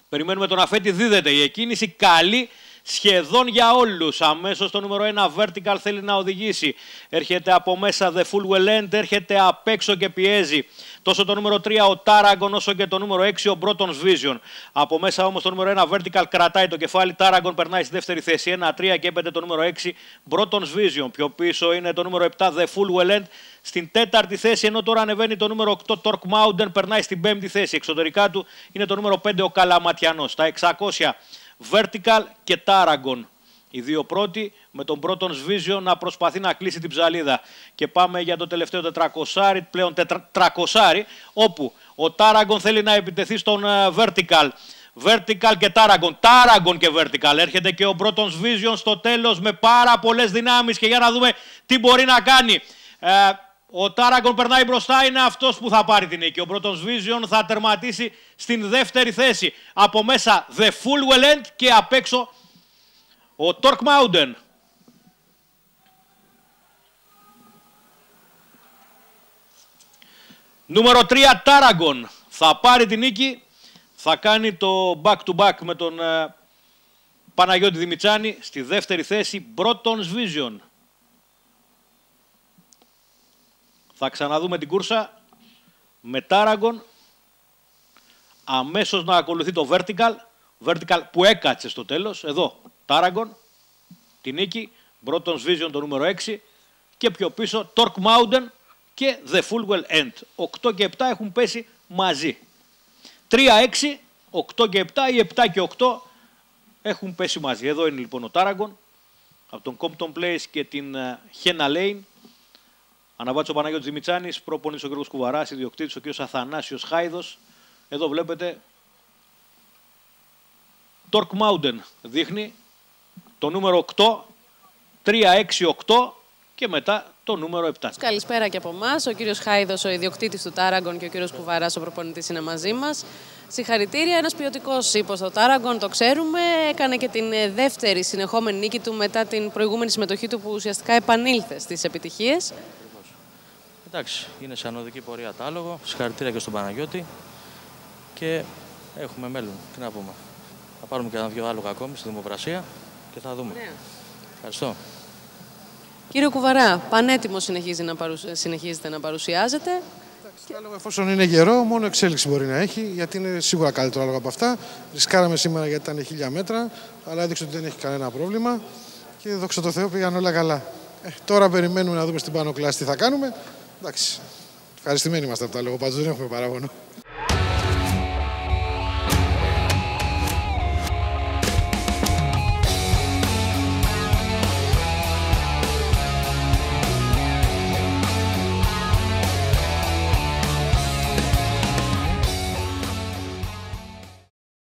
Περιμένουμε τον αφέτη, δίδεται η εκκίνηση, καλή σχεδόν για όλους. Αμέσως το νούμερο 1 Vertical θέλει να οδηγήσει. Έρχεται από μέσα The Full Well End, έρχεται απ' έξω και πιέζει. Τόσο το νούμερο 3 ο Tarragon όσο και το νούμερο 6 ο Broton's Vision. Από μέσα όμως το νούμερο 1 Vertical κρατάει το κεφάλι. Tarragon περνάει στη δεύτερη θέση. 1-3 και έπεται το νούμερο 6 Broton's Vision. Πιο πίσω είναι το νούμερο 7 The Full Well End στην τέταρτη θέση. Ενώ τώρα ανεβαίνει το νούμερο 8 Torque Mountain, περνάει στην πέμπτη θέση. Εξωτερικά του είναι το νούμερο 5 ο Καλαματιανός. Στα 600 Vertical και Tarragon. Οι δύο πρώτοι με τον Broton's Vision να προσπαθεί να κλείσει την ψαλίδα. Και πάμε για το τελευταίο 400, πλέον 400, όπου ο Tarragon θέλει να επιτεθεί στον Vertical. Vertical και Tarragon. Tarragon και Vertical. Έρχεται και ο Broton's Vision στο τέλος με πάρα πολλές δυνάμεις και για να δούμε τι μπορεί να κάνει. Ο Tarragon περνάει μπροστά, είναι αυτός που θα πάρει την νίκη. Ο Broton's Vision θα τερματίσει στην δεύτερη θέση. Από μέσα The Full Well End και απ' έξω ο Torque Mountain. Νούμερο 3 Tarragon θα πάρει την νίκη. Θα κάνει το back to back με τον Παναγιώτη Δημητσάνη. Στη δεύτερη θέση Broton's Vision. Θα ξαναδούμε την κούρσα με Tarragon. Αμέσως να ακολουθεί το Vertical. Vertical που έκατσε στο τέλος. Εδώ Tarragon, τη νίκη. Broton's Vision το νούμερο 6. Και πιο πίσω Torque Mountain και The Full Well End. 8 και 7 έχουν πέσει μαζί. 3-6, 8 και 7 ή 7 και 8 έχουν πέσει μαζί. Εδώ είναι λοιπόν ο Tarragon από τον Compton Place και την Henna Lane. Αναβάτησε ο Παναγιώτης Δημητσάνης, προπονητής ο Γιώργος Κουβαράς, ιδιοκτήτης ο κ. Αθανάσιος Χάιδος. Εδώ βλέπετε Torque Mountain δείχνει το νούμερο 8, 3-6-8 και μετά το νούμερο 7. Καλησπέρα και από εμάς. Ο κύριος Χάιδος, ο ιδιοκτήτης του Tarragon, και ο κύριος Κουβαράς, ο προπονητής, είναι μαζί μας. Συγχαρητήρια, ένας ποιοτικός ύπος στο Tarragon, το ξέρουμε. Έκανε και την δεύτερη συνεχόμενη νίκη του μετά την προηγούμενη συμμετοχή του που ουσιαστικά επανήλθε στις επιτυχίες. Εντάξει, είναι σε ανωδική πορεία το άλογο. Συγχαρητήρια και στον Παναγιώτη. Και έχουμε μέλλον. Τι να πούμε. Θα πάρουμε και ένα-δυο άλογα ακόμη στη δημοπρασία και θα δούμε. Ναι. Ευχαριστώ. Κύριε Κουβαρά, πανέτοιμο συνεχίζετε να παρουσιάζετε. Το άλογο, εφόσον είναι γερό, μόνο εξέλιξη μπορεί να έχει, γιατί είναι σίγουρα καλύτερο άλογο από αυτά. Ρισκάραμε σήμερα γιατί ήταν 1000 μέτρα, αλλά έδειξε ότι δεν έχει κανένα πρόβλημα και δόξα τω Θεώ πήγαν όλα καλά. Τώρα περιμένουμε να δούμε στην πάνω κλάση τι θα κάνουμε. Εντάξει, ευχαριστημένοι είμαστε από το άλογο, πάντως δεν έχουμε παράπονο.